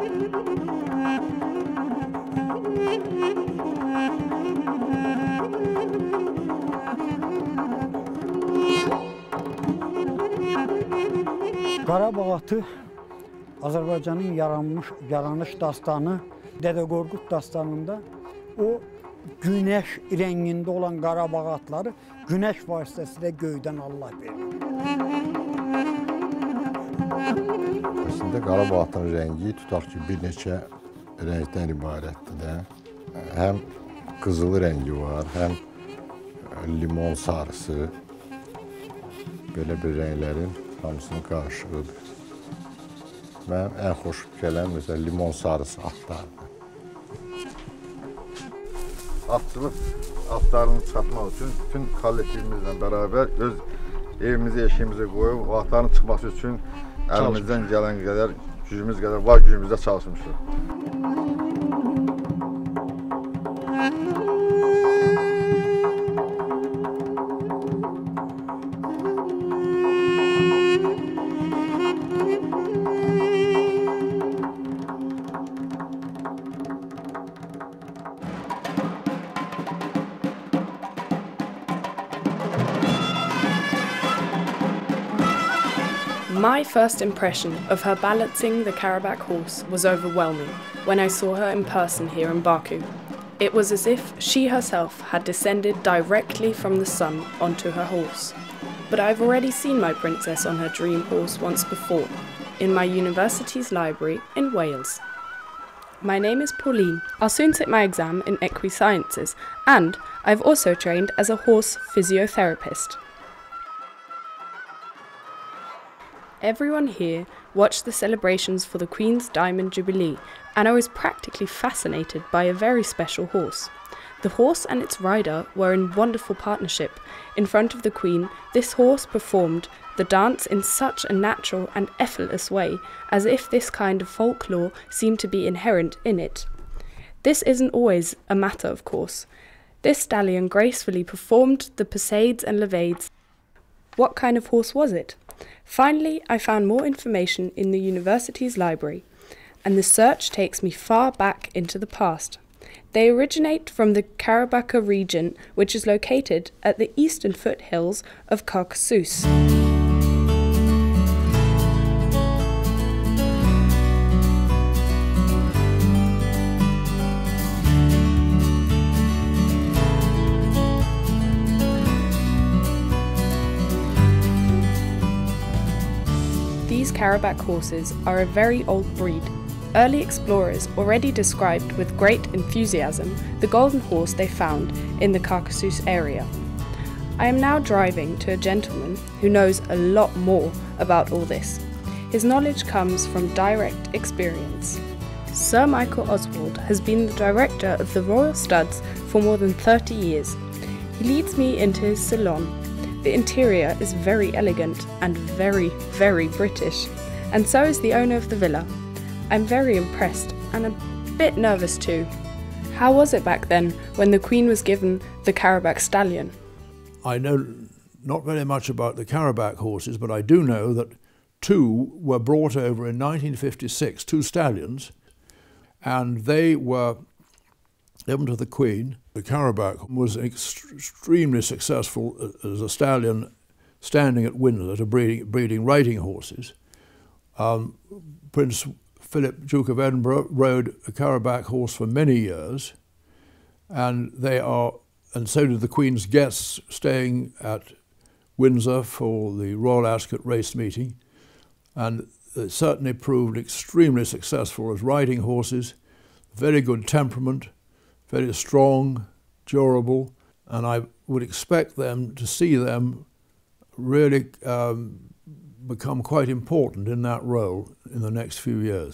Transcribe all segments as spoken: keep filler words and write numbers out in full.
Qarabağ atı Azərbaycanın yaranmış, yaranış dastanı Dədə Qorqud dastanında o güneş rəngində olan Qarabağ atları güneş vasitəsilə göydən Allah verir. Əslində Qarabağ atının rəngi tutaq ki, bir neçə rəngdən ibarətdir də. Həm qızılı rəngi var, həm limon sarısı. Belə bir rənglərin hamısının qarışığıdır. Mənim ən xoş gələn məsələn limon sarısı atlardır. Atçılıq atlarını çıxartmaq üçün bütün kollektivimizlə bərabər öz evimizi, eşiyimizi qoyub o atların çıxması üçün əlimizdən gələn qədər, gücümüz qədər var gücümüzdə çalışmışıq. My first impression of her balancing the Karabakh horse was overwhelming when I saw her in person here in Baku. It was as if she herself had descended directly from the sun onto her horse. But I've already seen my princess on her dream horse once before, in my university's library in Wales. My name is Pauline. I'll soon sit my exam in equisciences, and I've also trained as a horse physiotherapist. Everyone here watched the celebrations for the Queen's Diamond Jubilee, and I was practically fascinated by a very special horse. The horse and its rider were in wonderful partnership. In front of the Queen, this horse performed the dance in such a natural and effortless way, as if this kind of folklore seemed to be inherent in it. This isn't always a matter, of course. This stallion gracefully performed the passades and levades. What kind of horse was it? Finally, I found more information in the university's library, and the search takes me far back into the past. They originate from the Karabakh region, which is located at the eastern foothills of Caucasus. These Karabakh horses are a very old breed. Early explorers already described with great enthusiasm the golden horse they found in the Caucasus area. I am now driving to a gentleman who knows a lot more about all this. His knowledge comes from direct experience. Sir Michael Oswald has been the director of the Royal Studs for more than thirty years. He leads me into his salon. The interior is very elegant and very, very British, and so is the owner of the villa. I'm very impressed and a bit nervous too. How was it back then when the Queen was given the Karabakh stallion? I know not very much about the Karabakh horses, but I do know that two were brought over in nineteen fifty-six, two stallions, and they were given to the Queen. The Karabakh was ext extremely successful as a stallion standing at Windsor to breeding, breeding riding horses. Um, Prince Philip, Duke of Edinburgh, rode a Karabakh horse for many years, and they are, and so did the Queen's guests staying at Windsor for the Royal Ascot race meeting, and they certainly proved extremely successful as riding horses, very good temperament, very strong, durable, and I would expect them to see them really um, become quite important in that role in the next few years.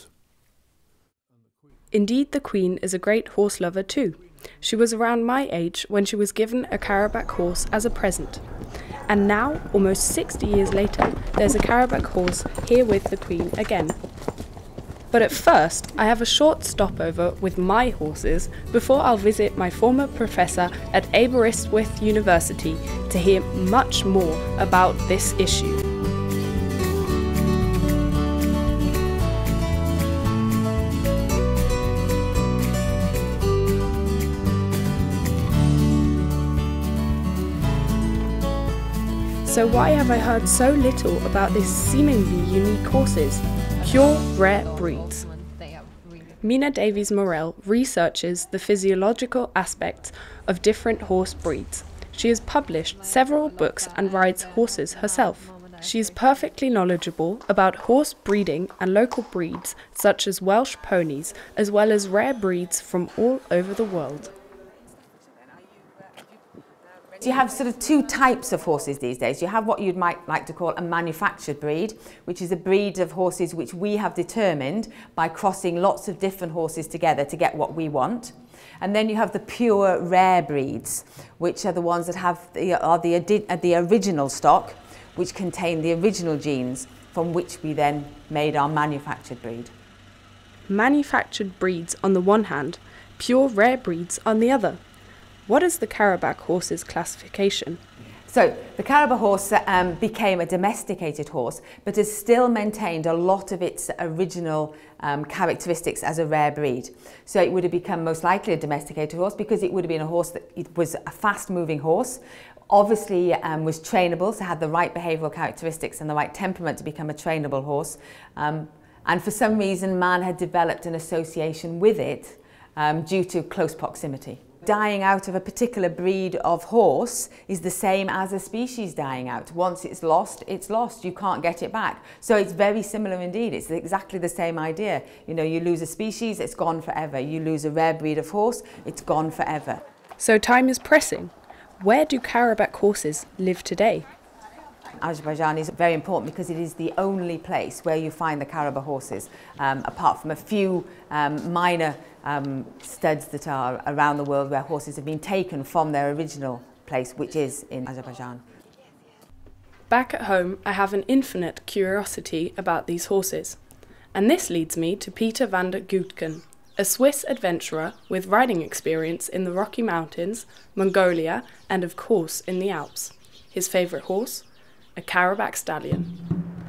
Indeed, the Queen is a great horse lover too. She was around my age when she was given a Karabakh horse as a present. And now, almost sixty years later, there's a Karabakh horse here with the Queen again. But at first, I have a short stopover with my horses before I'll visit my former professor at Aberystwyth University to hear much more about this issue. So why have I heard so little about these seemingly unique horses? Pure, rare breeds. Mina Davies-Morell researches the physiological aspects of different horse breeds. She has published several books and rides horses herself. She is perfectly knowledgeable about horse breeding and local breeds such as Welsh ponies, as well as rare breeds from all over the world. You have sort of two types of horses these days. You have what you might like to call a manufactured breed, which is a breed of horses which we have determined by crossing lots of different horses together to get what we want. And then you have the pure rare breeds, which are the ones that have the, are the, the original stock, which contain the original genes from which we then made our manufactured breed. Manufactured breeds on the one hand, pure rare breeds on the other. What is the Karabakh horse's classification? So the Karabakh horse um, became a domesticated horse, but has still maintained a lot of its original um, characteristics as a rare breed. So it would have become most likely a domesticated horse because it would have been a horse that it was a fast-moving horse, obviously um, was trainable, so had the right behavioural characteristics and the right temperament to become a trainable horse. Um, and for some reason, man had developed an association with it um, due to close proximity. Dying out of a particular breed of horse is the same as a species dying out. Once it's lost, it's lost. You can't get it back. So it's very similar indeed. It's exactly the same idea. You know, you lose a species, it's gone forever. You lose a rare breed of horse, it's gone forever. So time is pressing. Where do Karabakh horses live today? Azerbaijan is very important because it is the only place where you find the Karabakh horses, um, apart from a few um, minor um, studs that are around the world where horses have been taken from their original place, which is in Azerbaijan. Back at home, I have an infinite curiosity about these horses. And this leads me to Peter van der Goetken, a Swiss adventurer with riding experience in the Rocky Mountains, Mongolia, and of course in the Alps. His favourite horse? A Karabakh stallion.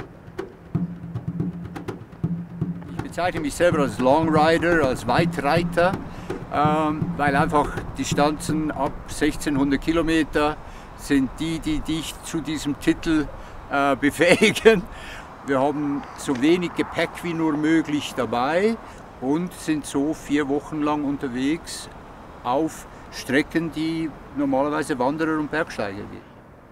Ich bezeichne mich selber als Longrider, als Weitreiter, ähm, weil einfach Distanzen ab sechzehnhundert Kilometer sind die, die dich zu diesem Titel äh, befähigen. Wir haben so wenig Gepäck wie nur möglich dabei und sind so vier Wochen lang unterwegs auf Strecken, die normalerweise Wanderer und Bergsteiger gehen.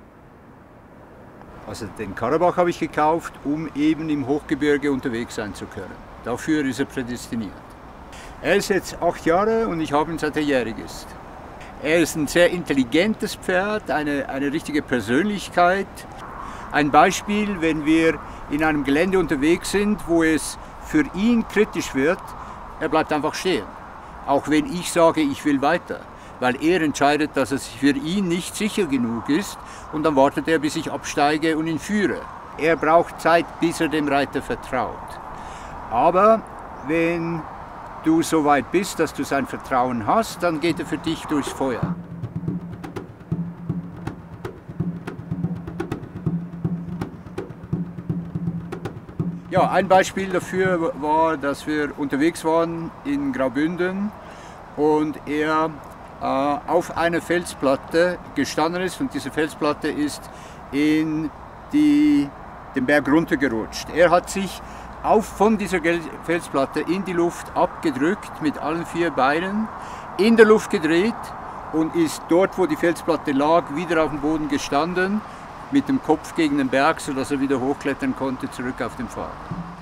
Also den Karabakh habe ich gekauft, um eben im Hochgebirge unterwegs sein zu können. Dafür ist er prädestiniert. Er ist jetzt acht Jahre und ich habe ihn seit er jährig ist. Er ist ein sehr intelligentes Pferd, eine, eine richtige Persönlichkeit. Ein Beispiel, wenn wir in einem Gelände unterwegs sind, wo es für ihn kritisch wird, er bleibt einfach stehen. Auch wenn ich sage, ich will weiter. Weil er entscheidet, dass es für ihn nicht sicher genug ist und dann wartet er, bis ich absteige und ihn führe. Er braucht Zeit, bis er dem Reiter vertraut. Aber wenn du so weit bist, dass du sein Vertrauen hast, dann geht er für dich durchs Feuer. Ja, ein Beispiel dafür war, dass wir unterwegs waren in Graubünden und er auf einer Felsplatte gestanden ist und diese Felsplatte ist in die, den Berg runtergerutscht. Er hat sich auf, von dieser Felsplatte in die Luft abgedrückt mit allen vier Beinen, in der Luft gedreht und ist dort, wo die Felsplatte lag, wieder auf dem Boden gestanden, mit dem Kopf gegen den Berg, sodass er wieder hochklettern konnte, zurück auf den Pfad.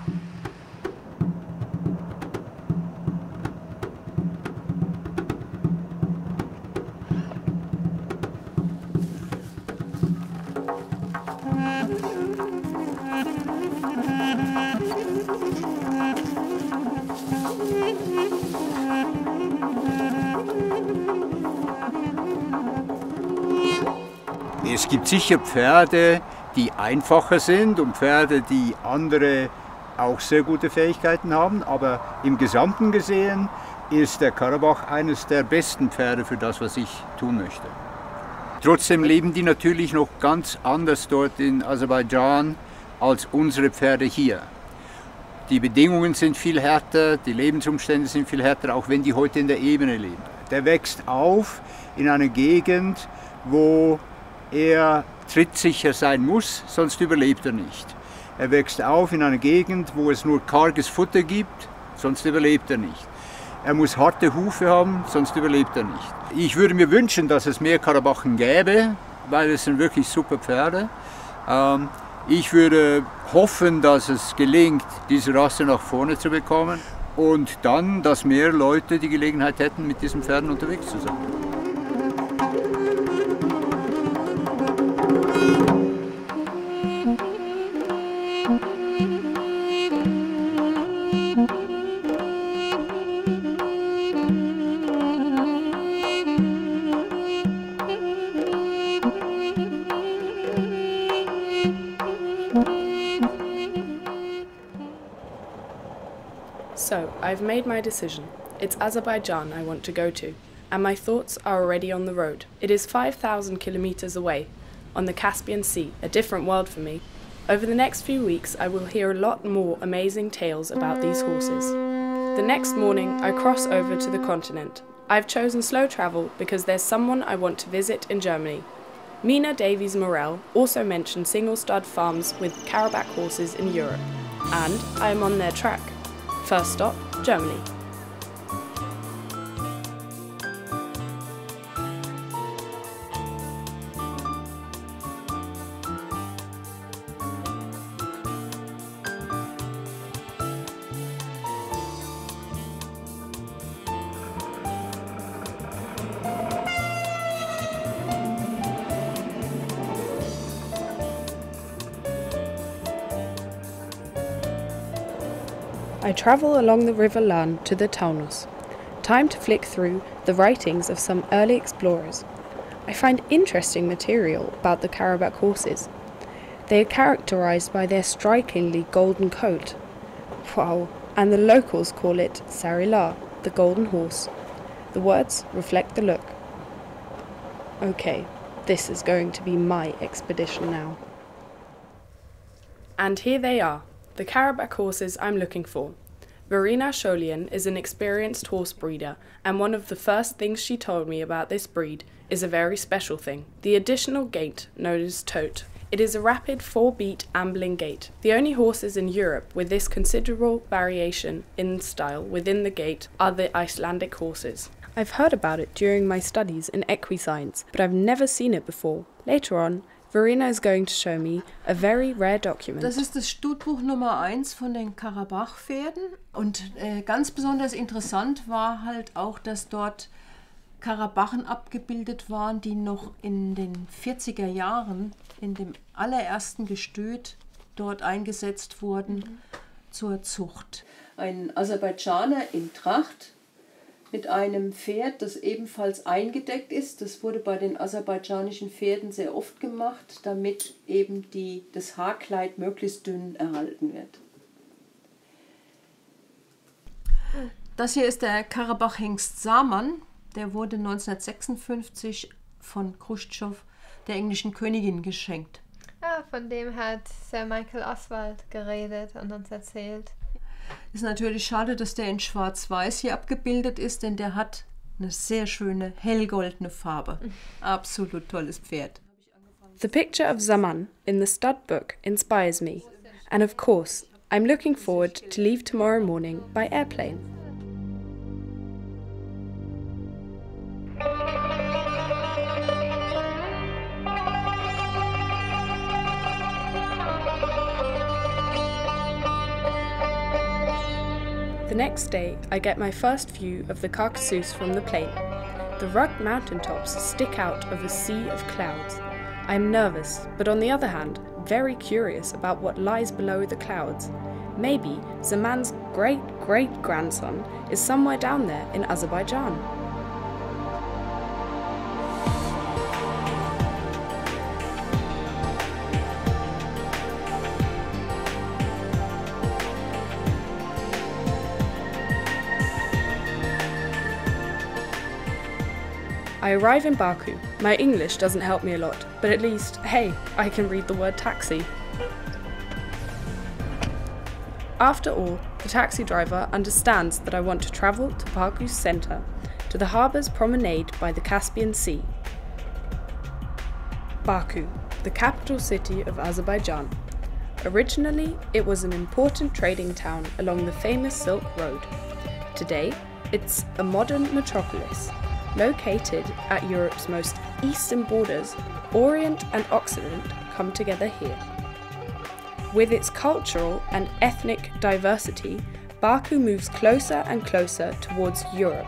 Es gibt sicher Pferde, die einfacher sind und Pferde, die andere auch sehr gute Fähigkeiten haben, aber im Gesamten gesehen ist der Karabakh eines der besten Pferde für das, was ich tun möchte. Trotzdem leben die natürlich noch ganz anders dort in Aserbaidschan als unsere Pferde hier. Die Bedingungen sind viel härter, die Lebensumstände sind viel härter, auch wenn die heute in der Ebene leben. Der wächst auf in einer Gegend, wo er trittsicher sein muss, sonst überlebt er nicht. Er wächst auf in einer Gegend, wo es nur karges Futter gibt, sonst überlebt er nicht. Er muss harte Hufe haben, sonst überlebt er nicht. Ich würde mir wünschen, dass es mehr Karabachen gäbe, weil es sind wirklich super Pferde. Ähm, ich würde hoffen, dass es gelingt, diese Rasse nach vorne zu bekommen und dann, dass mehr Leute die Gelegenheit hätten, mit diesen Pferden unterwegs zu sein. So, I've made my decision. It's Azerbaijan I want to go to, and my thoughts are already on the road. It is five thousand kilometers away, on the Caspian Sea, a different world for me. Over the next few weeks I will hear a lot more amazing tales about these horses. The next morning I cross over to the continent. I've chosen slow travel because there's someone I want to visit in Germany. Mina Davies Morell also mentioned single stud farms with Karabakh horses in Europe, and I am on their track. First stop, Germany. I travel along the River Lahn to the Taunus. Time to flick through the writings of some early explorers. I find interesting material about the Karabakh horses. They are characterized by their strikingly golden coat. Wow, and the locals call it Sarylar, the golden horse. The words reflect the look. Okay, this is going to be my expedition now. And here they are. The Karabakh horses I'm looking for. Verena Scholian is an experienced horse breeder, and one of the first things she told me about this breed is a very special thing, the additional gait known as tote. It is a rapid four-beat ambling gait. The only horses in Europe with this considerable variation in style within the gait are the Icelandic horses. I've heard about it during my studies in equiscience, but I've never seen it before. Later on, Verena is going to show me a very rare document. Das ist das Stutbuch Nummer eins von den Karabach-Pferden. Und äh, ganz besonders interessant war halt auch, dass dort Karabachen abgebildet waren, die noch in den vierziger Jahren in dem allerersten Gestüt dort eingesetzt wurden mhm. zur Zucht. Ein Aserbaidschaner in Tracht mit einem Pferd, das ebenfalls eingedeckt ist. Das wurde bei den aserbaidschanischen Pferden sehr oft gemacht, damit eben die, das Haarkleid möglichst dünn erhalten wird. Das hier ist der Karabach-Hengst Saman. Der wurde neunzehnhundertsechsundfünfzig von Khrushchev der englischen Königin geschenkt. Ah, von dem hat Sir Michael Oswald geredet und uns erzählt. Ist natürlich schade, dass der in Schwarz-Weiß hier abgebildet ist, denn der hat eine sehr schöne hellgoldene Farbe. Absolut tolles Pferd. The picture of Zaman in the stud book inspires me, and of course, I'm looking forward to leave tomorrow morning by airplane. The next day, I get my first view of the Caucasus from the plain. The rugged mountaintops stick out of a sea of clouds. I am nervous, but on the other hand, very curious about what lies below the clouds. Maybe Zaman's great-great-grandson is somewhere down there in Azerbaijan. I arrive in Baku. My English doesn't help me a lot, but at least, hey, I can read the word taxi. After all, the taxi driver understands that I want to travel to Baku's centre, to the harbour's promenade by the Caspian Sea. Baku, the capital city of Azerbaijan. Originally, it was an important trading town along the famous Silk Road. Today, it's a modern metropolis, located at Europe's most eastern borders. Orient and Occident come together here. With its cultural and ethnic diversity, Baku moves closer and closer towards Europe.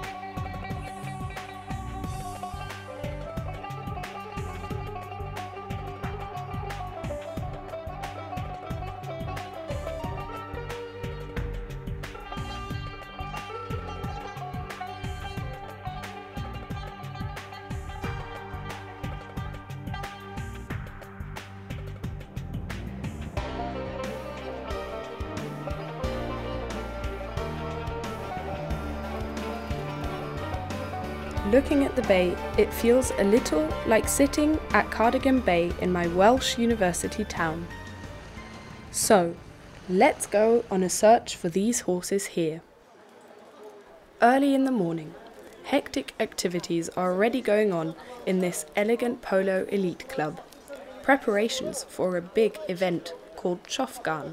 Looking at the bay, it feels a little like sitting at Cardigan Bay in my Welsh university town. So, let's go on a search for these horses here. Early in the morning, hectic activities are already going on in this elegant polo elite club. Preparations for a big event called Chofgan.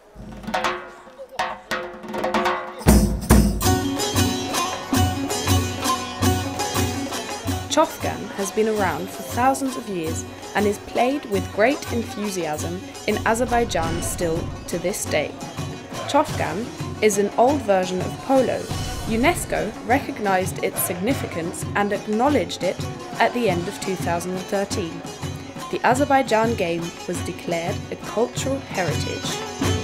Chofgan has been around for thousands of years and is played with great enthusiasm in Azerbaijan still to this day. Chofgan is an old version of polo. UNESCO recognized its significance and acknowledged it at the end of two thousand thirteen. The Azerbaijan game was declared a cultural heritage.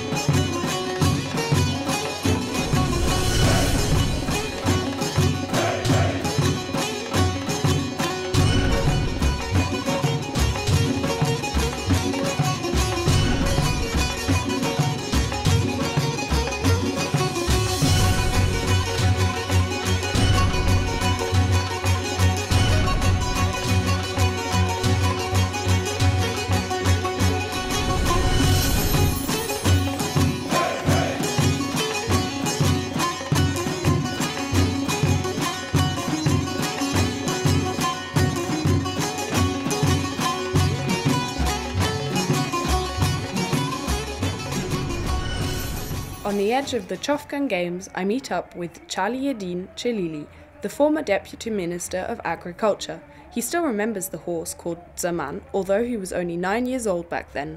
On the edge of the Chofgan Games, I meet up with Chaliyedin Chelili, the former Deputy Minister of Agriculture. He still remembers the horse called Zaman, although he was only nine years old back then.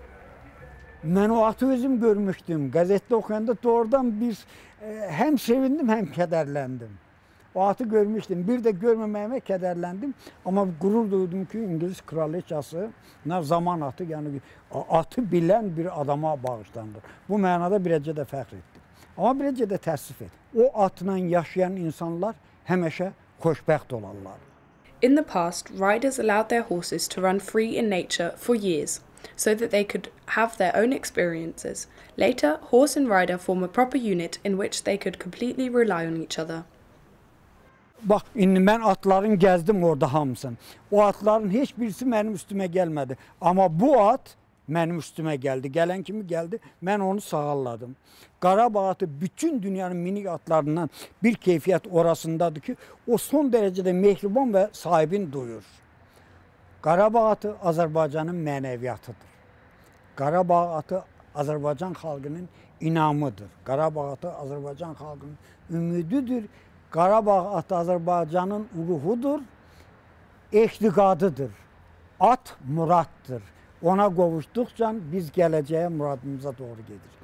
Ben o atı özüm görmüştüm. Gazette okuyanda doğrudan bir e, hem sevindim hem kederlendim. O atı görmüştüm. Bir de görmememe kederlendim. Ama gurur duydum ki İngiliz kraliçası zaman atı, yani atı bilen bir adama bağışlandı. Bu mənada birəcə də fəxr etdim. Amma birəcə də təəssüf etdim. O atla yaşayan insanlar həmişə xoşbəxt olarlar. In the past, riders allowed their horses to run free in nature for years, so that they could have their own experiences. Later, horse and rider form a proper unit in which they could completely rely on each other. Bax, indi mən atların gəzdim orada hamısını. O atların heç birisi mənim üstümə gəlmədi. Amma bu at mənim üstümə gəldi. Gələn kimi gəldi, mən onu sağalladım. Qarabağ atı bütün dünyanın minik atlarından bir keyfiyyət orasındadır ki, o son dərəcədə mehriban və sahibini duyur. Qarabağ atı Azərbaycanın mənəviyyatıdır. Qarabağ atı Azərbaycan xalqının inamıdır. Qarabağ atı Azərbaycan xalqının ümididir. Qarabağ atı Azərbaycanın ruhudur, ehtiqadıdır. At muraddır. Ona qovuşduqca biz gələcəyə muradımıza doğru gedirik.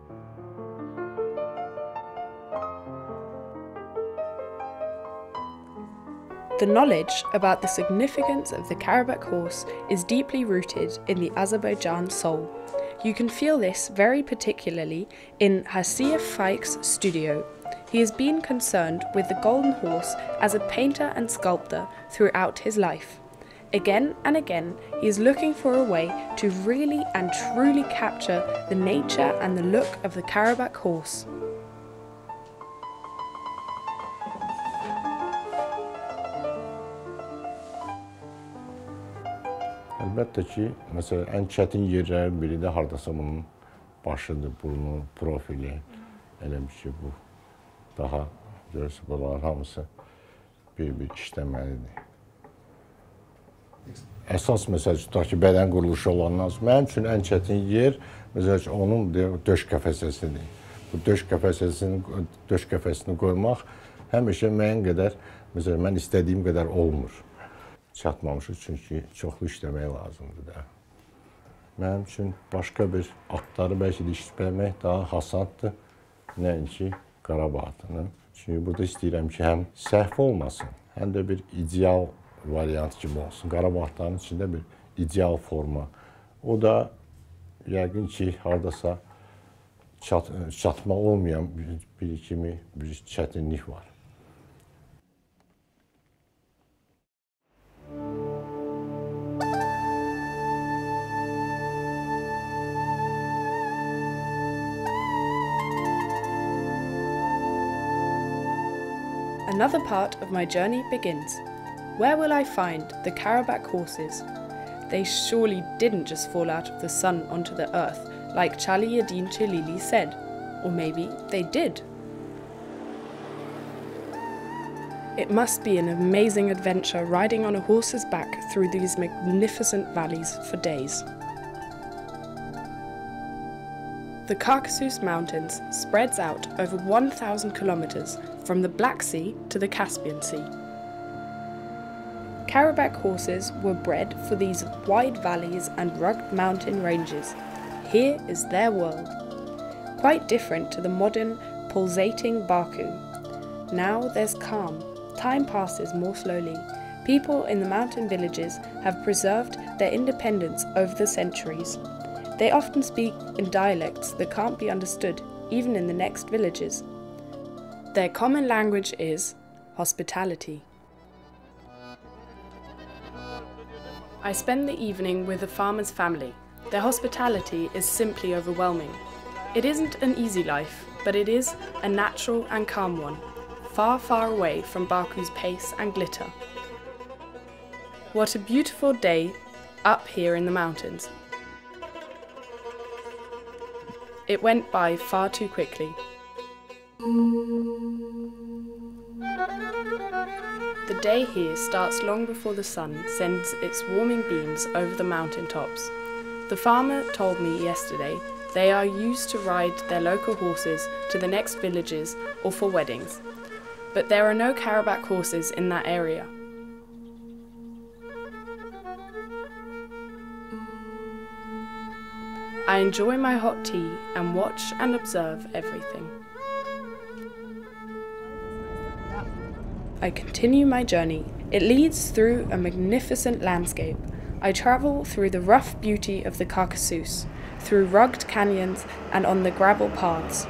The knowledge about the significance of the Karabakh horse is deeply rooted in the Azerbaijan soul. You can feel this very particularly in Hasiev Faik's studio. He has been concerned with the golden horse as a painter and sculptor throughout his life. Again and again, he is looking for a way to really and truly capture the nature and the look of the Karabakh horse. Əlbəttə ki, məsələn, ən çətin yerlərin biri də hardasa bunun başıdır, burnu, profili. Elə bir ki, bu daha görürsün, bunların hamısı bir-bir işləməlidir. əsas məsəl üçün, tutaq ki, bədən quruluşu olandan sonra, mənim üçün ən çətin yer, məsəl üçün, onun döş qəfəsəsidir. Bu döş qəfəsəsini, döş qəfəsini qoymaq həmişə müəyyən qədər, məsələn, mən istədiyim qədər olmur. Çatmamışıq, çünki çoxlu işləmək lazımdır da. Mənim üçün başqa bir atları bəlkə də işləmək daha hasaddır, nəinki Qarabağ atını. Çünki burada istəyirəm ki, həm səhv olmasın, həm də bir ideal variant kimi olsun. Qarabağ atlarının içində bir ideal forma. O da yəqin ki, haradasa çat, çatma olmayan bir, bir kimi bir çətinlik var. Another part of my journey begins. Where will I find the Karabakh horses? They surely didn't just fall out of the sun onto the earth, like Charlie Yadin Chelili said. Or maybe they did. It must be an amazing adventure riding on a horse's back through these magnificent valleys for days. The Caucasus Mountains spreads out over one thousand kilometers from the Black Sea to the Caspian Sea. Karabakh horses were bred for these wide valleys and rugged mountain ranges. Here is their world. Quite different to the modern, pulsating Baku. Now there's calm. Time passes more slowly. People in the mountain villages have preserved their independence over the centuries. They often speak in dialects that can't be understood, even in the next villages. Their common language is hospitality. I spend the evening with a farmer's family. Their hospitality is simply overwhelming. It isn't an easy life, but it is a natural and calm one, far, far away from Baku's pace and glitter. What a beautiful day up here in the mountains. It went by far too quickly. The day here starts long before the sun sends its warming beams over the mountain tops. The farmer told me yesterday they are used to ride their local horses to the next villages or for weddings, but there are no Karabakh horses in that area. I enjoy my hot tea and watch and observe everything. I continue my journey. It leads through a magnificent landscape. I travel through the rough beauty of the Caucasus, through rugged canyons and on the gravel paths.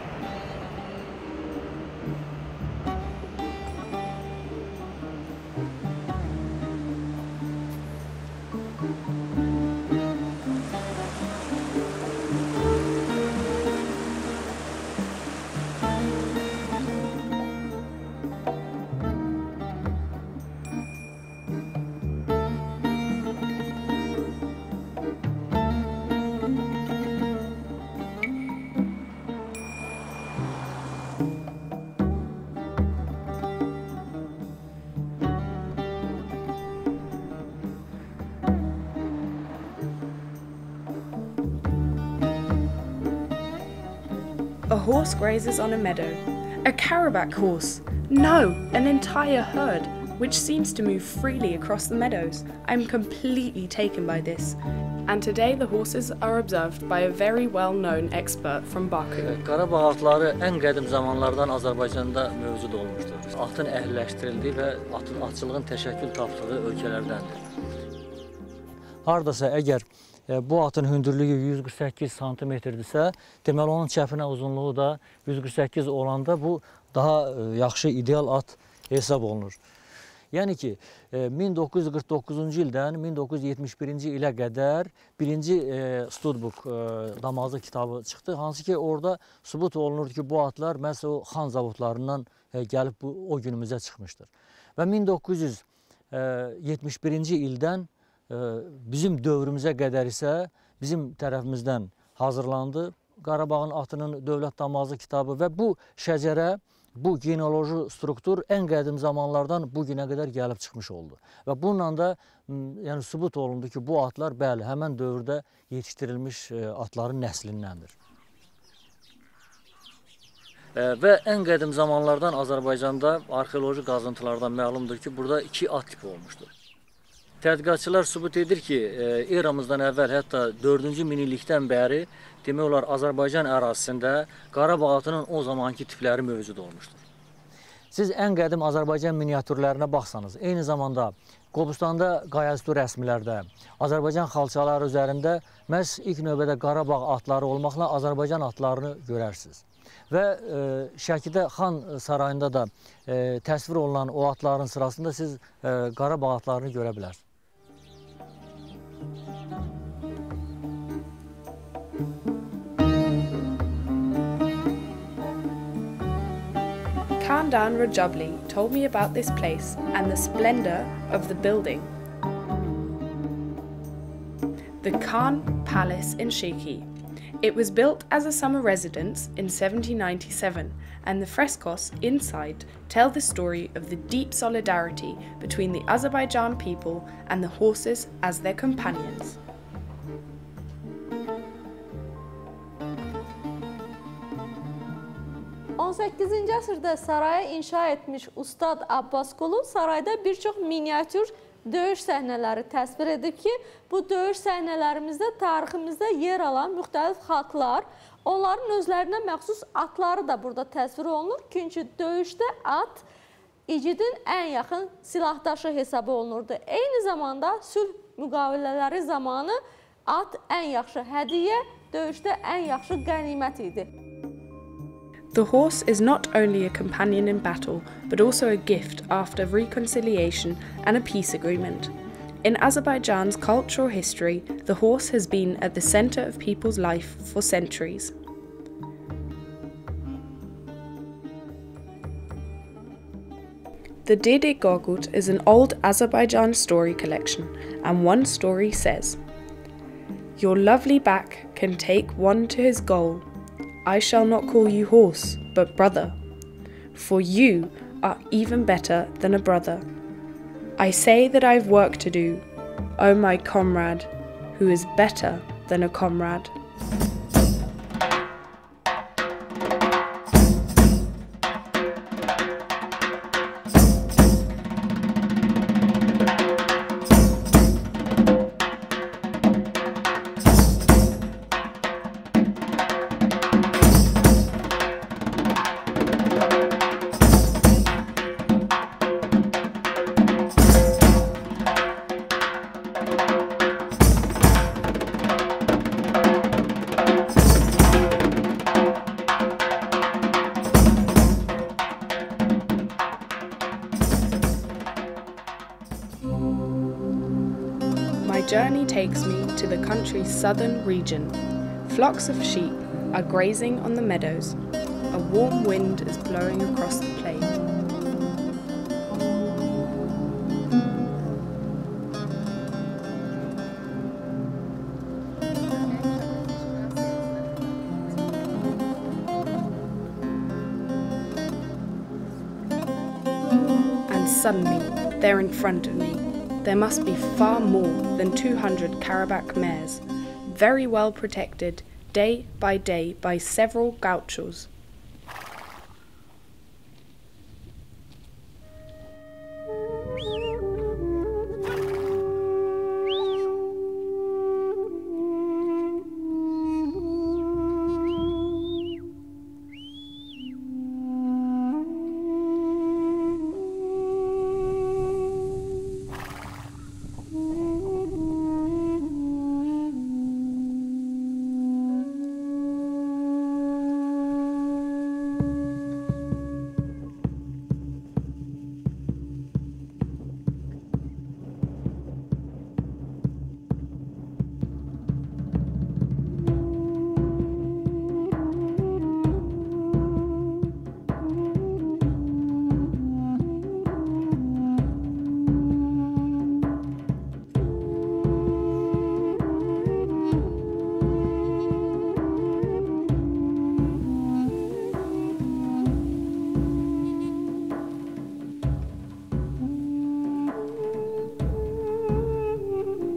A horse grazes on a meadow. A Karabakh horse! No, an entire herd, which seems to move freely across the meadows. I'm completely taken by this. And today the horses are observed by a very well-known expert from Baku. Qarabağ atları ən qədim zamanlardan Azərbaycanda mövcud olmuşdur. Atın əhliləşdirildiyi və atın atçılığın təşəkkül tapdığı ölkələrdəndir. Hardasa əgər bu atın hündürlüyü yüz qırx səkkiz santimetrdirsə, deməli onun çəpinə uzunluğu da yüz qırx səkkiz olanda bu daha yaxşı ideal at hesab olunur. Yəni ki, min doqquz yüz qırx doqquzuncu ildən min doqquz yüz yetmiş birinci ilə qədər birinci Studbook damazlıq kitabı çıxdı. Hansı ki, orada sübut olunurdu ki, bu atlar məhz o xan zavodlarından gəlib bu, o günümüzə çıxmışdır. Və min doqquz yüz yetmiş birinci ildən bizim dövrümüzə qədər isə bizim tərəfimizdən hazırlandı Qarabağın atının dövlət damazlıq kitabı və bu şəcərə bu genealoji struktur en qədim zamanlardan bu günə qədər gəlib çıxmış oldu. Və bununla da yəni, sübut olundu ki, bu atlar bəli, həmən dövrdə yetişdirilmiş atların nəslindəndir. Və ən qədim zamanlardan Azərbaycanda arxeoloji qazıntılardan məlumdur ki, burada iki at tipi olmuşdur. Tədqiqatçılar sübut edir ki, eramızdan əvvəl, hətta dördüncü minillikdən bəri demək olar Azərbaycan ərazisində Qarabağ atının o zamanki tipləri mövcud olmuşdur. Siz ən qədim Azərbaycan miniatürlərinə baxsanız, eyni zamanda Qobustanda qayaüstü rəsmlərdə, Azərbaycan xalçaları üzərində məhz ilk növbədə Qarabağ atları olmaqla Azərbaycan atlarını görərsiniz. Və e, Şəkidə Xan sarayında da e, təsvir olunan o atların sırasında siz e, Qarabağ atlarını görə bilərsiniz. Khandan Rajabli told me about this place and the splendor of the building. The Khan Palace in Sheki. It was built as a summer residence in seventeen ninety-seven, and the frescoes inside tell the story of the deep solidarity between the Azerbaijan people and the horses as their companions. on səkkizinci əsrdə sarayı inşa etmiş Ustad Abbasqulu sarayda bir çox miniatür döyüş səhnələri təsvir edib ki, bu döyüş səhnələrimizdə tariximizdə yer alan müxtəlif xalqlar, onların özlərinə məxsus atları da burada təsvir olunur. Çünki döyüşdə at igidin ən yaxın silahdaşı hesabı olunurdu. Eyni zamanda sülh müqavilələri zamanı at ən yaxşı hədiyyə, döyüşdə ən yaxşı qənimət idi. The horse is not only a companion in battle, but also a gift after reconciliation and a peace agreement. In Azerbaijan's cultural history, the horse has been at the center of people's life for centuries. The Dede Gorgut is an old Azerbaijan story collection, and one story says, "Your lovely back can take one to his goal. I shall not call you horse, but brother, for you are even better than a brother. I say that I have work to do, O my comrade, who is better than a comrade." My journey takes me to the country's southern region. Flocks of sheep are grazing on the meadows. A warm wind is blowing across the plain. And suddenly, they're in front of me. There must be far more than two hundred Karabakh mares, very well protected day by day by several gauchos.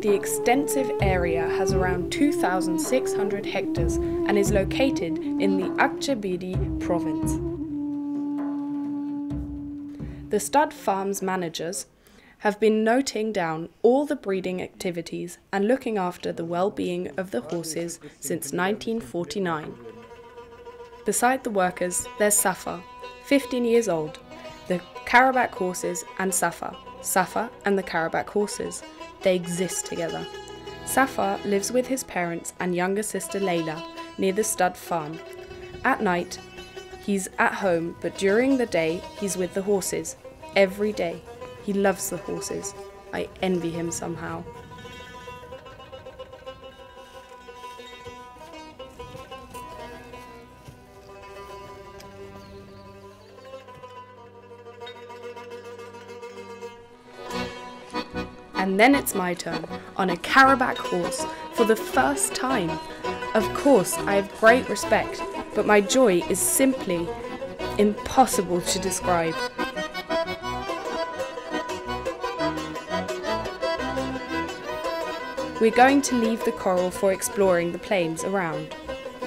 The extensive area has around two thousand six hundred hectares and is located in the Akçabadi province. The stud farm's managers have been noting down all the breeding activities and looking after the well-being of the horses since nineteen forty-nine. Beside the workers, there's Safa, fifteen years old, the Karabakh horses and Safa, Safa and the Karabakh horses. They exist together. Safa lives with his parents and younger sister Layla near the stud farm. At night, he's at home, but during the day, he's with the horses. Every day. He loves the horses. I envy him somehow. And then it's my turn, on a Karabakh horse, for the first time. Of course, I have great respect, but my joy is simply impossible to describe. We're going to leave the corral for exploring the plains around.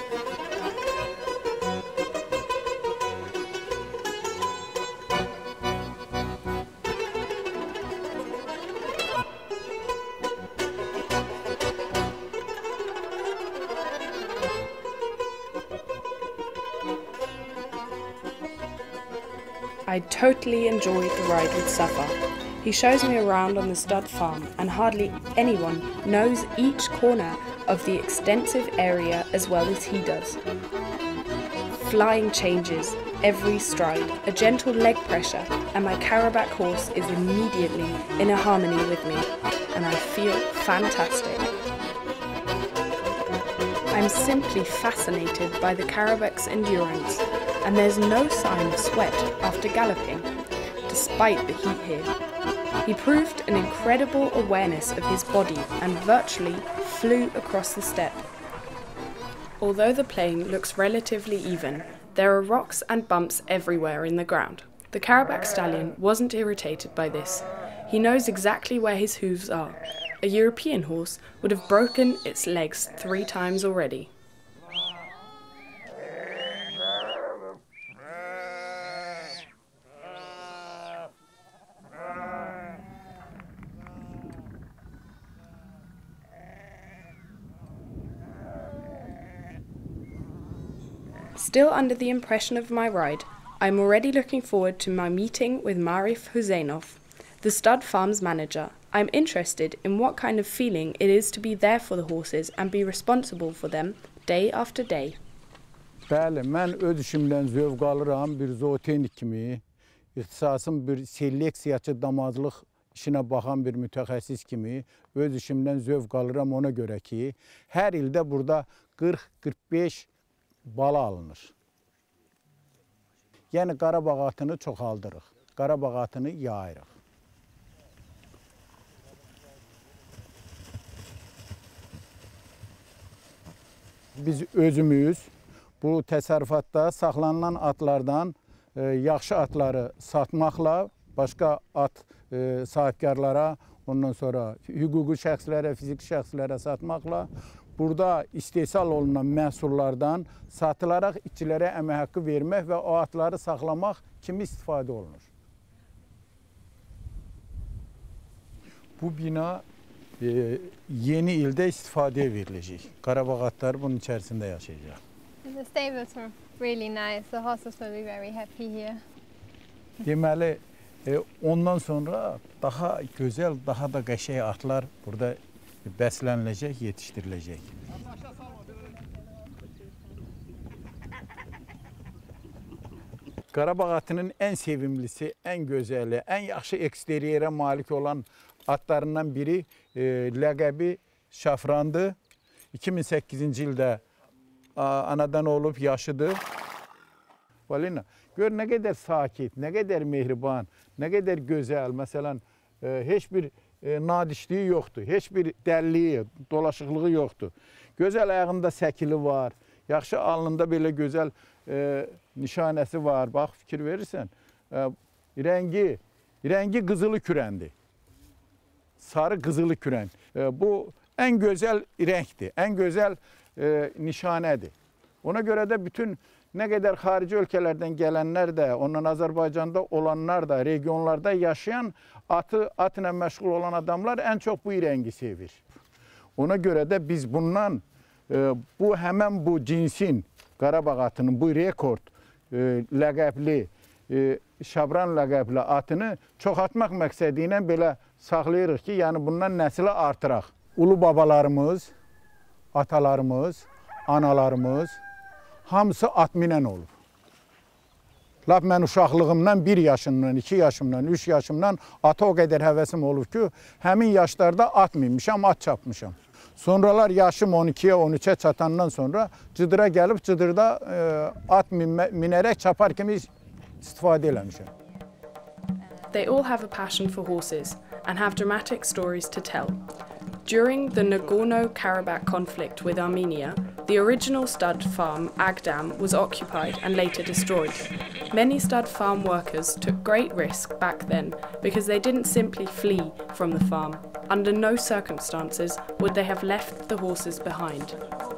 I totally enjoyed the ride with Safa. He shows me around on the stud farm, and hardly anyone knows each corner of the extensive area as well as he does. Flying changes every stride, a gentle leg pressure, and my Karabakh horse is immediately in a harmony with me, and I feel fantastic. I'm simply fascinated by the Karabakh's endurance, and there's no sign of sweat after galloping, despite the heat here. He proved an incredible awareness of his body and virtually flew across the steppe. Although the plain looks relatively even, there are rocks and bumps everywhere in the ground. The Karabakh stallion wasn't irritated by this. He knows exactly where his hooves are. A European horse would have broken its legs three times already. Still under the impression of my ride, I'm already looking forward to my meeting with Marif Huseynov, the stud farm's manager. I'm interested in what kind of feeling it is to be there for the horses and be responsible for them day after day. Bəli, mən öz işimdən zövq alıram, bir zootenik kimi, ixtisasım bir seleksiyaçı damazlıq işinə baxan bir mütəxəssis kimi öz işimdən zövq alıram ona görə ki, hər ildə burada qırx qırx beş bala alınır. Yəni Qarabağ atını çoxaldırıq, Qarabağ atını yayırıq. Biz özümüz bu təsərrüfatda saxlanılan atlardan e, yaxşı atları satmaqla, başqa at e, sahibkarlara, ondan sonra hüquqi şəxslərə, fiziki şəxslərə satmaqla, burada istehsal olunan məhsullardan satılaraq işçilərə əmək haqqı vermək və o atları saxlamaq kimi istifadə olunur. Bu bina e, yeni ildə istifadəyə veriləcək. Qarabağ atları bunun içərisində yaşayacaq. The stables were really nice. The horses will be very happy here. Deməli, e, ondan sonra daha gözəl, daha da qəşəng atlar burada bəsləniləcək, yetişdiriləcək. Qarabağ atının ən sevimlisi, ən gözəli, ən yaxşı eksteriyerə malik olan atlarından biri e, ləqəbi Şafrandır. iki min səkkizinci ildə anadan olub yaşıdır. Valina, gör nə qədər sakit, nə qədər mehriban, nə qədər gözəl. Məsələn, e, heç bir e, nadişliyi yoxdur, heç bir dəlliyi, dolaşıqlığı yoxdur. Gözəl ayağında səkili var, yaxşı alnında belə gözəl e, nişanəsi var. Bax, fikir verirsən, e, rəngi, rəngi qızılı kürəndir. sarı qızılı kürən. Bu ən gözəl rəngdir, ən gözəl e, nişanədir. Ona görə də bütün nə qədər xarici ölkələrdən gələnlər də, ondan Azərbaycanda olanlar da, regionlarda yaşayan, atı, at ilə məşğul olan adamlar ən çox bu rəngi sevir. Ona görə də biz bundan, e, bu həmən bu cinsin, Qarabağ atının bu rekord e, ləqəbli, e, Şabran ləqəbli atını çoxaltmaq məqsədi ilə belə saxlayırıq ki, yəni bundan nəsilə artıraq. Ulu babalarımız, atalarımız, analarımız hamısı at minən olub. Lap mən uşaqlığımdan bir yaşımdan, iki yaşımdan, üç yaşımdan ata o qədər həvəsim olub ki, həmin yaşlarda at minmişəm, at çapmışam. Sonralar yaşım on ikiyə, on üçə çatandan sonra cıdıra gəlib cıdırda e, at minmə, minərək çapar kimi istifadə eləmişəm. They all have a passion for horses and have dramatic stories to tell. During the Nagorno-Karabakh conflict with Armenia, the original stud farm, Agdam, was occupied and later destroyed. Many stud farm workers took great risk back then because they didn't simply flee from the farm. Under no circumstances would they have left the horses behind.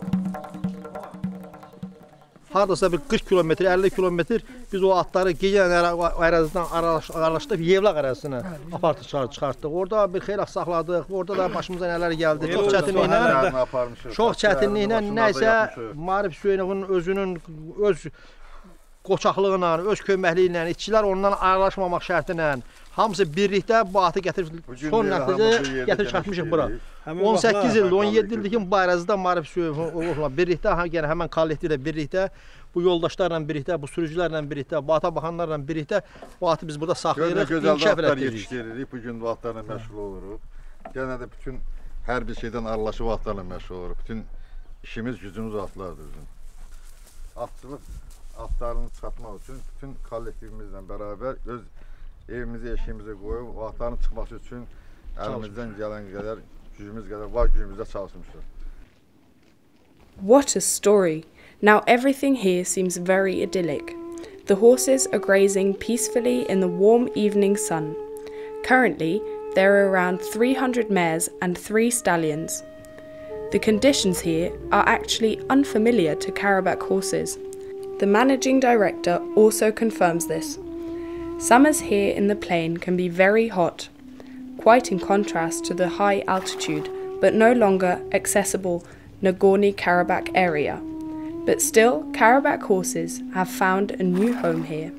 Hardasa bir qırx kilometr, əlli kilometr biz o atları gecən ərazidən aralaşdırıb Yevlaq ərazisinə apartı çıxartdıq. Orada bir xeyli saxladıq. Orada da başımıza nələr gəldi. Çox çətinliklə, çox çətinliklə nəsə Marif Hüseynovun özünün öz qoçaqlığıyla, öz köməkliyi ilə, işçilər ondan ayrılaşmamaq şərti ilə hamısı birlikdə bu atı gətirib, son nəticə gətirib çıxartmışıq bura. on səkkiz ildir, on yeddi ildir ki, bu ərazidə Marif Hüseynovla birlikdə, yəni həmən kollektivlə birlikdə, bu yoldaşlarla birlikdə, bu sürücülərlə birlikdə, bu ata baxanlarla birlikdə bu atı biz burada saxlayırıq, inkişaf elətdiririk. Bu gün bu atlarla məşğul oluruq. Yenə də bütün hər bir şeydən arılaşıb atlarla məşğul oluruq. Bütün işimiz, gücümüz atlardır bizim. Atçılıq atlarını çıxartmaq üçün bütün kollektivimizlə bərabər öz evimizi, eşiyimizi qoyub, o atların çıxması üçün əlimizdən gələn qədər, gücümüz qədər, var gücümüzdə çalışmışıq. What a story! Now everything here seems very idyllic. The horses are grazing peacefully in the warm evening sun. Currently, there are around three hundred mares and three stallions. The conditions here are actually unfamiliar to Karabakh horses. The managing director also confirms this. Summers here in the plain can be very hot, quite in contrast to the high altitude but no longer accessible Nagorno-Karabakh area. But still, Karabakh horses have found a new home here.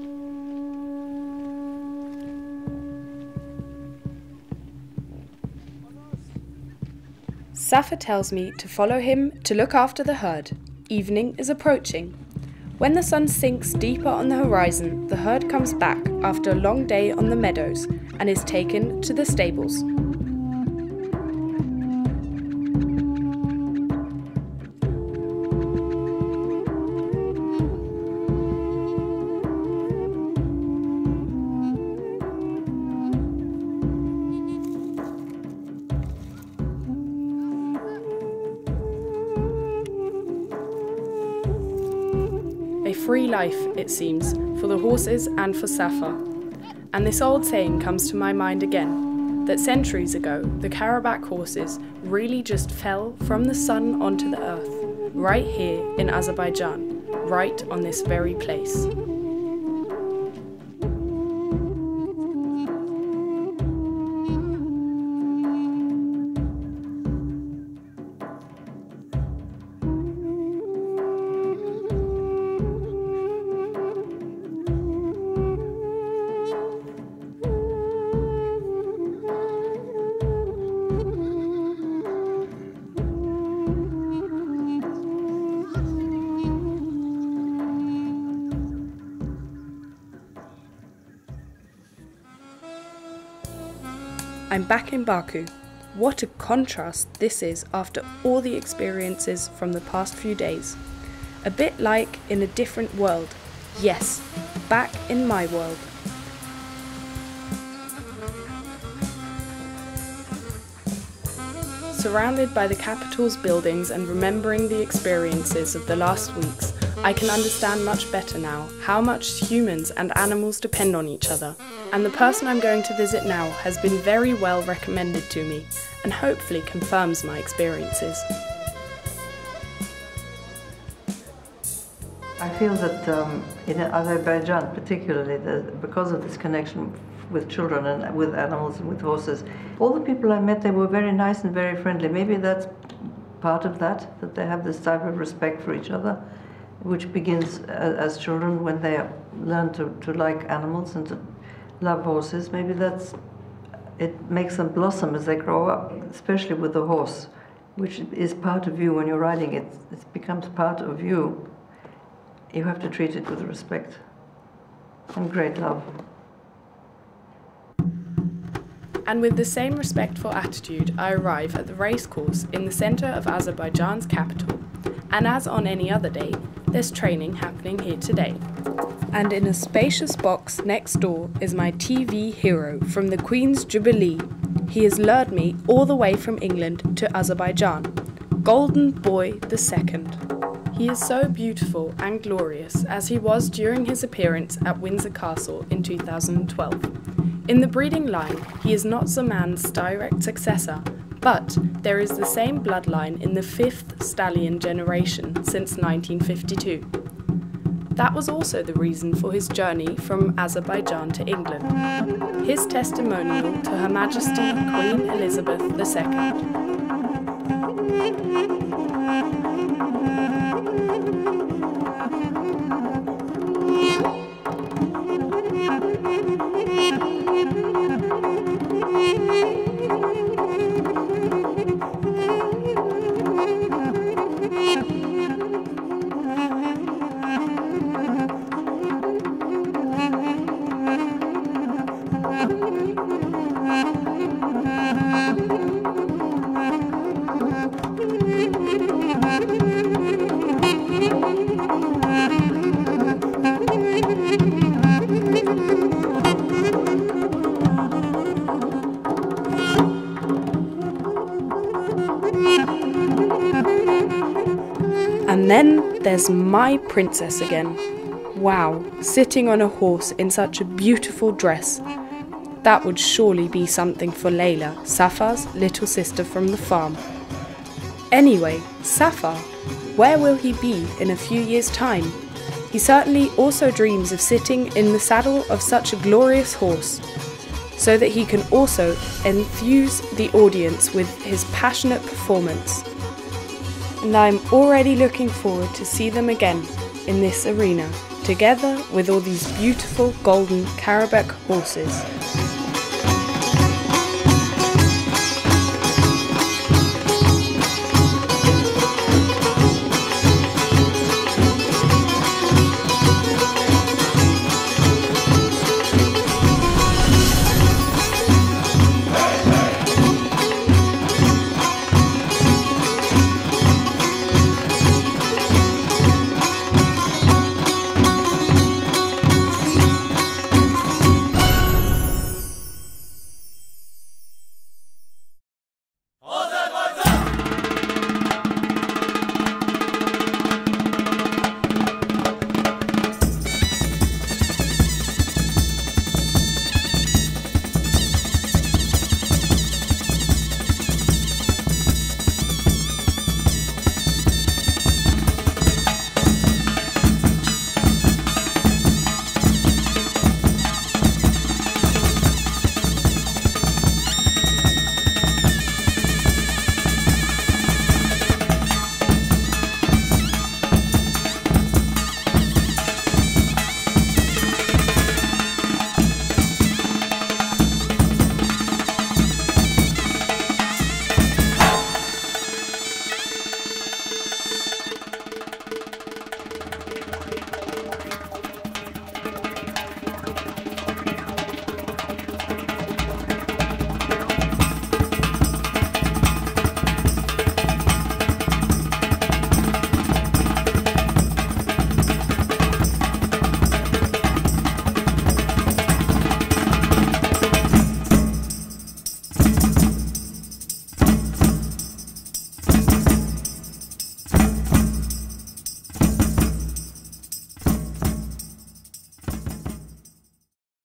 Safa tells me to follow him to look after the herd. Evening is approaching. When the sun sinks deeper on the horizon, the herd comes back after a long day on the meadows and is taken to the stables. Free life, it seems, for the horses and for Safa. And this old saying comes to my mind again, that centuries ago the Karabakh horses really just fell from the sun onto the earth, right here in Azerbaijan, right on this very place. I'm back in Baku. What a contrast this is after all the experiences from the past few days. A bit like in a different world. Yes, back in my world. Surrounded by the capital's buildings and remembering the experiences of the last weeks, I can understand much better now how much humans and animals depend on each other, and the person I'm going to visit now has been very well recommended to me and hopefully confirms my experiences. I feel that um, in Azerbaijan particularly, because of this connection with children and with animals and with horses, all the people I met, they were very nice and very friendly. Maybe that's part of that, that they have this type of respect for each other, which begins as, as children when they learn to, to like animals and to love horses. Maybe that's, it makes them blossom as they grow up, especially with the horse, which is part of you when you're riding it. It becomes part of you. You have to treat it with respect and great love. And with the same respectful attitude, I arrive at the racecourse in the centre of Azerbaijan's capital. And as on any other day, there's training happening here today. And in a spacious box next door is my T V hero from the Queen's Jubilee. He has lured me all the way from England to Azerbaijan, Golden Boy the Second. He is so beautiful and glorious as he was during his appearance at Windsor Castle in two thousand twelve. In the breeding line, he is not Zaman's direct successor, but there is the same bloodline in the fifth stallion generation since nineteen fifty-two. That was also the reason for his journey from Azerbaijan to England. His testimonial to Her Majesty Queen Elizabeth the Second. And then there's my princess again. Wow, sitting on a horse in such a beautiful dress. That would surely be something for Layla, Safar's little sister from the farm. Anyway, Safar, where will he be in a few years' time? He certainly also dreams of sitting in the saddle of such a glorious horse, so that he can also enthuse the audience with his passionate performance. And I'm already looking forward to see them again in this arena, together with all these beautiful golden Karabakh horses.